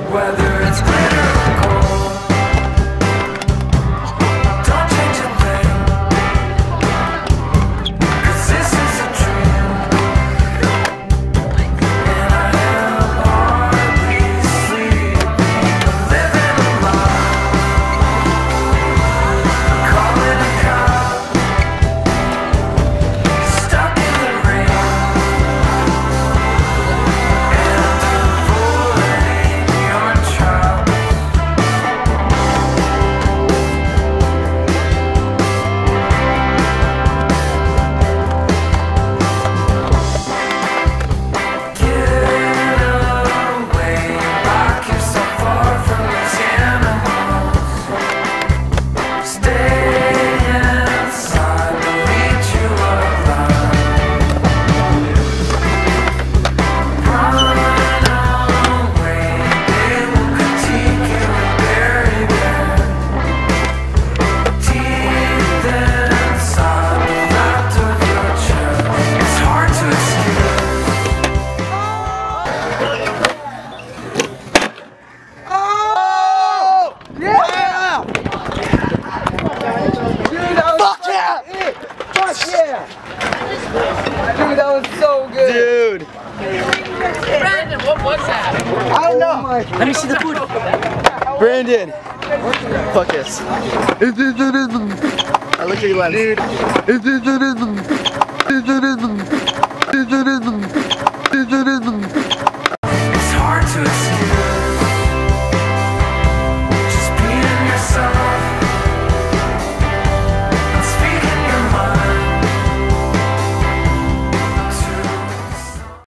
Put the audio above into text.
Whether it's glitter or gold, don't change a thing, 'cause this is a dream, and I am hardly sleeping. I'm living a lie, calling a cop, stuck in the rain, and avoiding your trouble. Get away, lock yourself far from these animals. Stay inside, they'll eat you alive. Run away, they will critique you and bury their teeth inside the left of your chest. It's hard to excuse. Fuck yeah! Fuck yeah! Dude, that was so good. Dude. Brandon, what was that? I don't know. Let me see the food. Brandon. Fuck this. I look at your lens. Dude. It's hard to